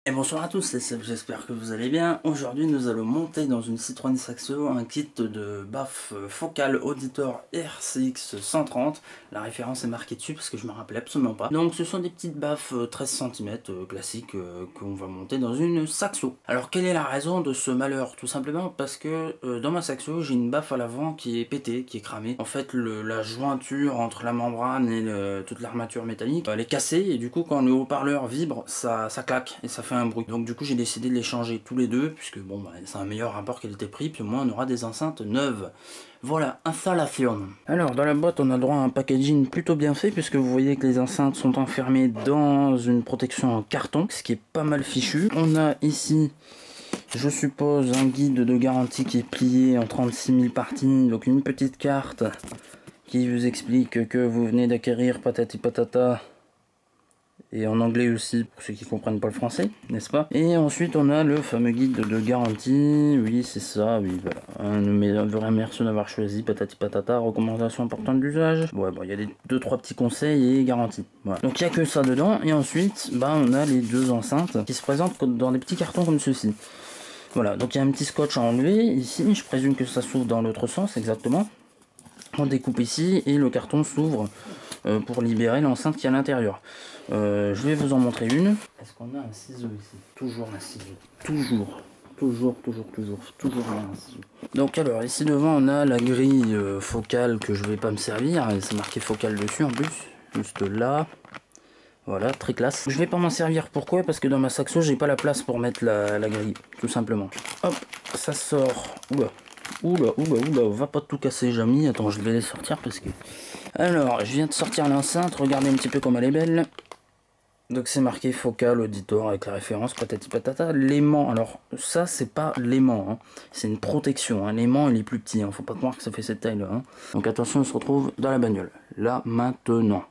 Et bonsoir à tous, c'est Seb, j'espère que vous allez bien. Aujourd'hui nous allons monter dans une Citroën Saxo un kit de baffes focale auditor RCX 130. La référence est marquée dessus parce que je me rappelais absolument pas. Donc ce sont des petites baffes 13 cm classiques qu'on va monter dans une Saxo. Alors quelle est la raison de ce malheur? Tout simplement parce que dans ma Saxo j'ai une baffe à l'avant qui est pétée, qui est cramée. En fait la jointure entre la membrane et toute l'armature métallique elle est cassée et du coup quand le haut-parleur vibre ça claque et ça fait un bruit. Donc du coup j'ai décidé de les changer tous les deux puisque bon bah, c'est un meilleur rapport qualité-prix, puis au moins on aura des enceintes neuves. Voilà, installation. Alors dans la boîte on a droit à un packaging plutôt bien fait puisque vous voyez que les enceintes sont enfermées dans une protection en carton, ce qui est pas mal fichu. On a ici, je suppose, un guide de garantie qui est plié en 36 000 parties, donc une petite carte qui vous explique que vous venez d'acquérir patati patata. Et en anglais aussi, pour ceux qui comprennent pas le français, n'est-ce pas? Et ensuite, on a le fameux guide de garantie. Oui, c'est ça, oui, voilà. Merci d'avoir choisi patati patata, recommandation importante d'usage. Ouais, bon, il y a des 2-3 petits conseils et garantie. Voilà. Donc, il n'y a que ça dedans. Et ensuite, bah, on a les deux enceintes qui se présentent dans des petits cartons comme ceci. Voilà, donc il y a un petit scotch à enlever. Ici, je présume que ça s'ouvre dans l'autre sens, exactement. On découpe ici et le carton s'ouvre pour libérer l'enceinte qui est à l'intérieur. Je vais vous en montrer une. Est-ce qu'on a un ciseau ici? Toujours un ciseau. Toujours un ciseau. Donc alors, ici devant on a la grille focale que je vais pas me servir. C'est marqué focale dessus en plus. Juste là. Voilà, très classe. Je vais pas m'en servir, pourquoi? Parce que dans ma Saxo j'ai pas la place pour mettre la grille, tout simplement. Hop, ça sort. Oula, va pas tout casser, Jamy. Attends, je vais les sortir parce que... Alors, je viens de sortir l'enceinte, regardez un petit peu comme elle est belle. Donc c'est marqué focal auditor avec la référence patati patata. L'aimant, alors ça c'est pas l'aimant, hein. C'est une protection, hein. L'aimant il est plus petit, hein. Faut pas croire que ça fait cette taille là, hein. Donc attention, on se retrouve dans la bagnole. Là, maintenant.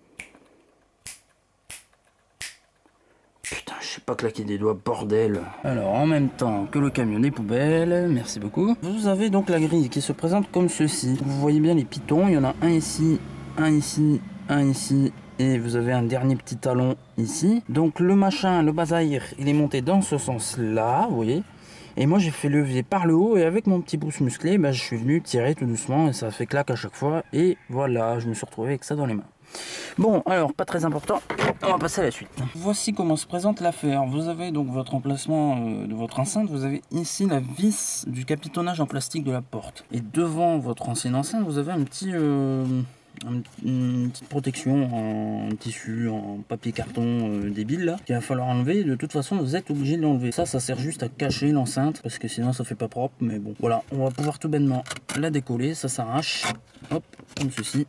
Putain, je sais pas claquer des doigts, bordel. Alors, en même temps que le camion des poubelles, merci beaucoup. Vous avez donc la grille qui se présente comme ceci. Vous voyez bien les pitons, il y en a un ici, un ici, un ici. Et vous avez un dernier petit talon ici. Donc le machin, le basaïr, il est monté dans ce sens-là, vous voyez. Et moi j'ai fait levier par le haut et avec mon petit pouce musclé, bah, je suis venu tirer tout doucement et ça fait claque à chaque fois. Et voilà, je me suis retrouvé avec ça dans les mains. Bon, alors pas très important, on va passer à la suite. Voici comment se présente l'affaire. Vous avez donc votre emplacement de votre enceinte, vous avez ici la vis du capitonnage en plastique de la porte. Et devant votre ancienne enceinte, vous avez un petit... une petite protection en tissu, en papier carton débile là, qu'il va falloir enlever. De toute façon vous êtes obligé de l'enlever. Ça sert juste à cacher l'enceinte parce que sinon ça fait pas propre, mais bon voilà, on va pouvoir tout bêtement la décoller. Ça s'arrache, hop, comme ceci,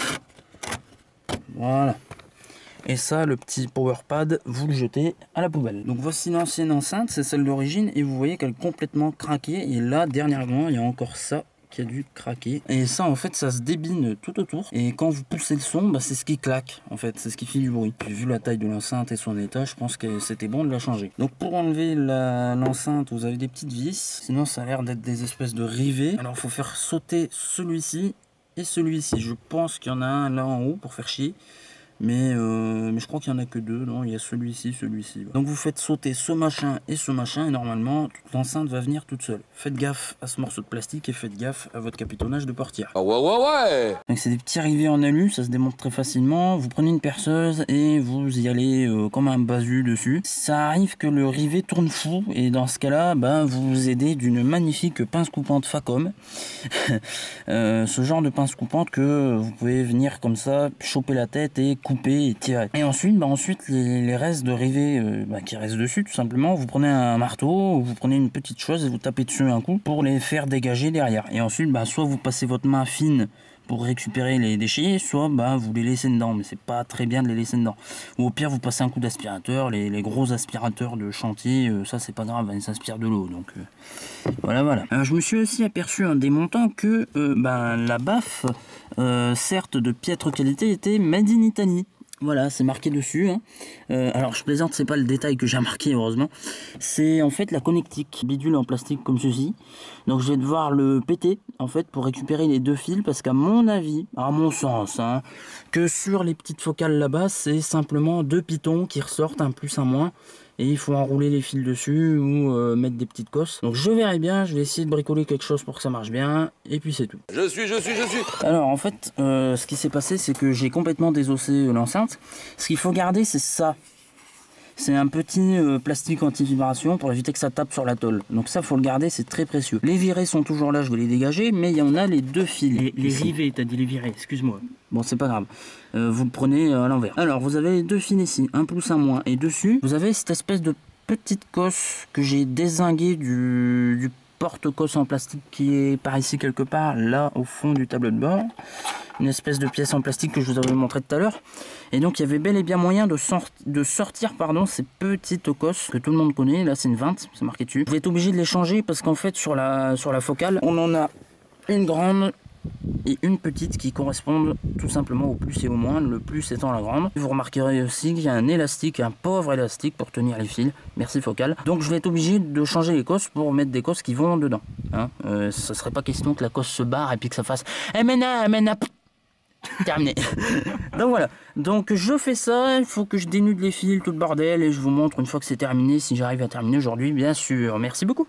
voilà. Et ça, le petit power pad, vous le jetez à la poubelle. Donc voici l'ancienne enceinte, c'est celle d'origine et vous voyez qu'elle est complètement craquée. Et là dernièrement il y a encore ça qui a dû craquer, et ça en fait ça se débine tout autour, et quand vous poussez le son, bah, c'est ce qui claque en fait, c'est ce qui fait du bruit. Puis vu la taille de l'enceinte et son état, je pense que c'était bon de la changer. Donc pour enlever l'enceinte, vous avez des petites vis, sinon ça a l'air d'être des espèces de rivets. Alors il faut faire sauter celui-ci et celui-ci. Je pense qu'il y en a un là en haut pour faire chier, mais je crois qu'il n'y en a que deux. Non, il y a celui-ci, celui-ci. Donc vous faites sauter ce machin, et normalement toute l'enceinte va venir toute seule. Faites gaffe à ce morceau de plastique et faites gaffe à votre capitonnage de portière. Ah ouais. Donc c'est des petits rivets en alu, ça se démonte très facilement. Vous prenez une perceuse et vous y allez comme un basu dessus. Ça arrive que le rivet tourne fou, et dans ce cas-là, bah, vous vous aidez d'une magnifique pince coupante Facom. Ce genre de pince coupante que vous pouvez venir comme ça, choper la tête et couper et tirer. Et ensuite, les restes de rivets qui restent dessus, tout simplement, vous prenez un marteau ou vous prenez une petite chose et vous tapez dessus un coup pour les faire dégager derrière. Et ensuite, soit vous passez votre main fine pour récupérer les déchets, soit vous les laissez dedans, mais c'est pas très bien de les laisser dedans. Ou au pire, vous passez un coup d'aspirateur, les gros aspirateurs de chantier, ça c'est pas grave, ils s'inspirent de l'eau, donc voilà. Alors, je me suis aussi aperçu en démontant que la baffe, certes de piètre qualité, était made in Italy. Voilà, c'est marqué dessus, hein. Alors je plaisante, c'est pas le détail que j'ai remarqué, heureusement. C'est en fait la connectique bidule en plastique comme ceci. Donc je vais devoir le péter en fait pour récupérer les deux fils, parce qu'à mon avis, à mon sens, hein, que sur les petites focales là-bas, c'est simplement deux pitons qui ressortent, un plus un moins, et il faut enrouler les fils dessus ou mettre des petites cosses. Donc je verrai bien, je vais essayer de bricoler quelque chose pour que ça marche bien et puis c'est tout. Je suis. Alors en fait, ce qui s'est passé, c'est que j'ai complètement désossé l'enceinte. Ce qu'il faut garder, c'est ça. C'est un petit plastique anti-vibration pour éviter que ça tape sur la tôle. Donc ça, faut le garder, c'est très précieux. Les virés sont toujours là, je vais les dégager, mais il y en a les deux fils. Les rivets, t'as dit les virés, excuse-moi. Bon, c'est pas grave. Vous le prenez à l'envers. Alors, vous avez les deux fils ici, un plus un moins. Et dessus, vous avez cette espèce de petite cosse que j'ai dézinguée du porte-cosse en plastique qui est par ici quelque part, là, au fond du tableau de bord. Une espèce de pièce en plastique que je vous avais montré tout à l'heure. Et donc il y avait bel et bien moyen de sortir ces petites cosses que tout le monde connaît. Là c'est une 20, c'est marqué dessus. Je vais être obligé de les changer parce qu'en fait sur la focale, on en a une grande et une petite qui correspondent tout simplement au plus et au moins, le plus étant la grande. Vous remarquerez aussi qu'il y a un élastique, un pauvre élastique pour tenir les fils. Merci Focal. Donc je vais être obligé de changer les cosses pour mettre des cosses qui vont dedans. Hein, ça serait pas question que la cosse se barre et puis que ça fasse terminé. Donc voilà, donc je fais ça, il faut que je dénude les fils, tout le bordel, et je vous montre une fois que c'est terminé, si j'arrive à terminer aujourd'hui, bien sûr. Merci beaucoup.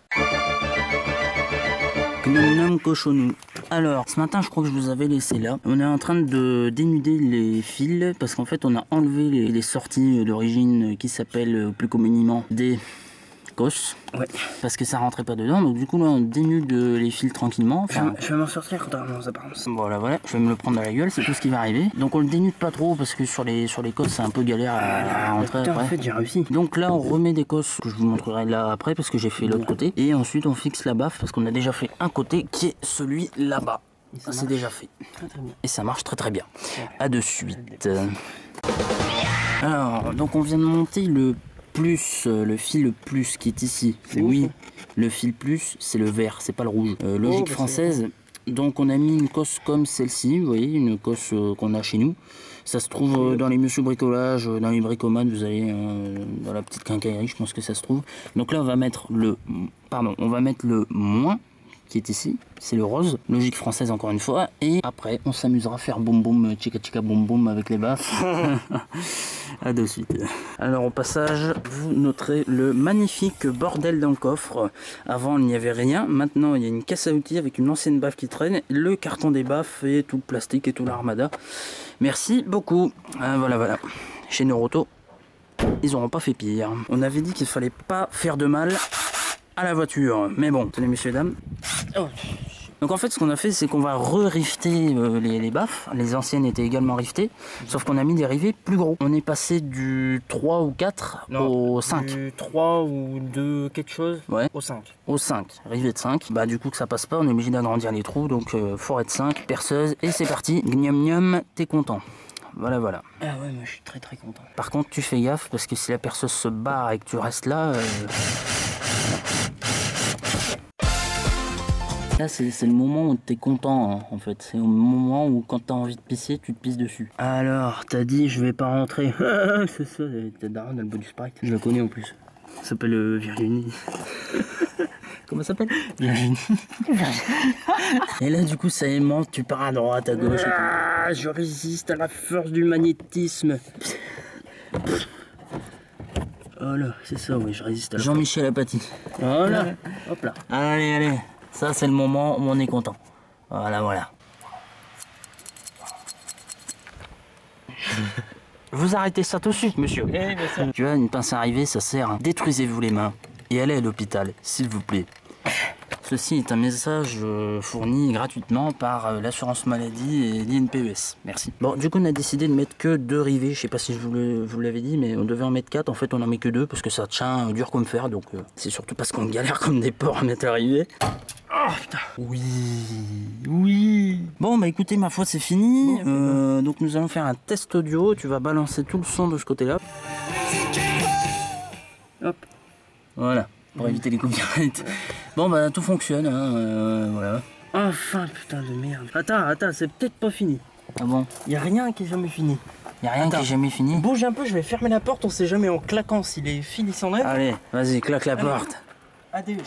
Gnome cochonou. Alors, ce matin, je crois que je vous avais laissé là. On est en train de dénuder les fils, parce qu'en fait, on a enlevé les sorties d'origine qui s'appellent plus communément des cosses. Ouais. Parce que ça rentrait pas dedans, donc du coup là on dénude les fils tranquillement. Enfin, je vais m'en sortir contrairement aux apparences. Voilà, je vais me le prendre dans la gueule, c'est tout ce qui va arriver. Donc on le dénude pas trop parce que sur les cosses c'est un peu galère à rentrer après. En fait j'ai réussi. Donc là on remet des cosses que je vous montrerai là après parce que j'ai fait l'autre côté. Et ensuite on fixe la baffe parce qu'on a déjà fait un côté qui est celui là-bas. C'est déjà fait. Très bien. Et ça marche très bien. Ouais. À de suite. Alors, donc on vient de monter le fil plus qui est ici, oui, le fil plus c'est le vert, c'est pas le rouge. Logique française, donc on a mis une cosse comme celle-ci, vous voyez, une cosse qu'on a chez nous. Ça se trouve dans les Monsieur Bricolage, dans les bricomanes, vous allez dans la petite quincaillerie, je pense que ça se trouve. Donc là on va mettre le moins qui est ici, c'est le rose, logique française encore une fois, et après on s'amusera à faire boum boum, chica chica boum boum avec les baffes. À de suite. Alors au passage, vous noterez le magnifique bordel dans le coffre. Avant il n'y avait rien, maintenant il y a une caisse à outils avec une ancienne baffe qui traîne, le carton des baffes et tout le plastique et tout l'armada. Merci beaucoup. Voilà. Chez Noroto, ils n'auront pas fait pire. On avait dit qu'il fallait pas faire de mal à la voiture, mais bon, tenez messieurs dames. Oh. Donc en fait ce qu'on a fait c'est qu'on va re-rifter les baffes. Les anciennes étaient également riftées, sauf qu'on a mis des rivets plus gros. On est passé du 3 ou 4 au 5. Du 3 ou 2 quelque chose, ouais, au 5. Au 5, rivet de 5. Bah du coup que ça passe pas, on est obligé d'agrandir les trous, donc forêt de 5, perceuse, et c'est parti. Gnome gnome, t'es content. Voilà. Ah ouais, moi je suis très content. Par contre tu fais gaffe parce que si la perceuse se barre et que tu restes là... Là c'est le moment où t'es content hein, en fait, c'est au moment où quand t'as envie de pisser, tu te pisses dessus. Alors, t'as dit je vais pas rentrer. C'est ça, t'es daronne dans le bout du Sprite. Je la connais en plus. Ça s'appelle Virginie. Comment ça s'appelle? Virginie. Et là du coup ça aimante, tu pars à droite, à gauche. Ah, je résiste à la force du magnétisme. Voilà, c'est ça, oui, je résiste à la Jean-Michel Apathy. Voilà, hop là. Allez. Ça, c'est le moment où on est content. Voilà. Vous arrêtez ça tout de suite, monsieur. Tu vois, une pince arrivée, ça sert. Détruisez-vous les mains et allez à l'hôpital, s'il vous plaît. Ceci est un message fourni gratuitement par l'assurance maladie et l'INPES. Merci. Bon, du coup, on a décidé de mettre que 2 rivets. Je sais pas si je vous l'avais dit, mais on devait en mettre 4. En fait, on en met que 2 parce que ça tient dur comme fer. Donc, c'est surtout parce qu'on galère comme des porcs à mettre la rivée. Oh putain. Oui. Bon, bah écoutez, ma foi, c'est fini. Donc, nous allons faire un test audio. Tu vas balancer tout le son de ce côté-là. Hop. Voilà. Pour éviter les copyrights. Bon bah tout fonctionne, hein, voilà. Enfin putain de merde. Attends, c'est peut-être pas fini. Ah bon? Y a rien qui est jamais fini. Y a rien qui est jamais fini? Bouge un peu, je vais fermer la porte, on sait jamais en claquant si les fils s'enlèvent. Allez, vas-y, claque la porte. Adieu.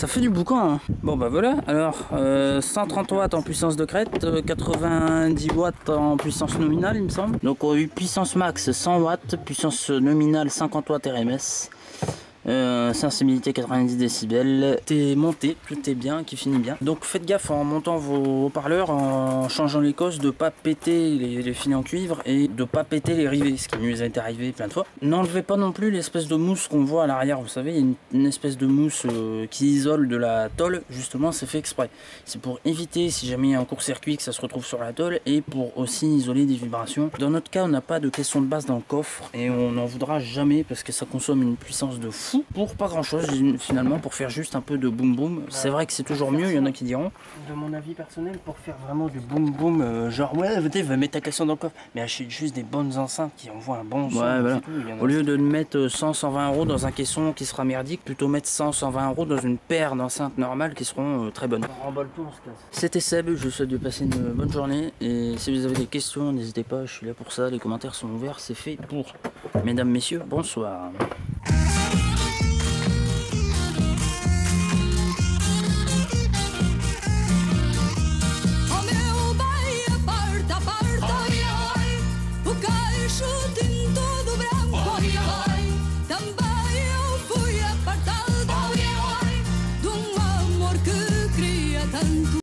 Ça fait du boucan, hein. Bon bah voilà, alors 130 watts en puissance de crête, 90 watts en puissance nominale il me semble. Donc on a eu puissance max 100 watts, puissance nominale 50 watts RMS. Sensibilité 90 décibels, t'es monté, tout est bien, qui finit bien. Donc faites gaffe en montant vos haut-parleurs, en changeant les cosses, de pas péter les fils en cuivre et de pas péter les rivets, ce qui nous est arrivé plein de fois. N'enlevez pas non plus l'espèce de mousse qu'on voit à l'arrière, vous savez, il y a une espèce de mousse qui isole de la tôle, justement c'est fait exprès. C'est pour éviter si jamais il y a un court-circuit que ça se retrouve sur la tôle et pour aussi isoler des vibrations. Dans notre cas on n'a pas de caisson de base dans le coffre et on n'en voudra jamais parce que ça consomme une puissance de fou pour pas grand chose finalement, pour faire juste un peu de boum boum. C'est vrai que c'est toujours mieux, il y en a qui diront. De mon avis personnel, pour faire vraiment du boum boum, genre ouais, tu vas mettre ta caisson dans le coffre, mais achète juste des bonnes enceintes qui envoient un bon son. Ouais, voilà. Au lieu de mettre 100-120 euros dans un caisson qui sera merdique, plutôt mettre 100-120 euros dans une paire d'enceintes normales qui seront très bonnes. On remballe tout, on se casse. C'était Seb, je vous souhaite de passer une bonne journée et si vous avez des questions, n'hésitez pas, je suis là pour ça, les commentaires sont ouverts, c'est fait pour. Mesdames, messieurs, bonsoir.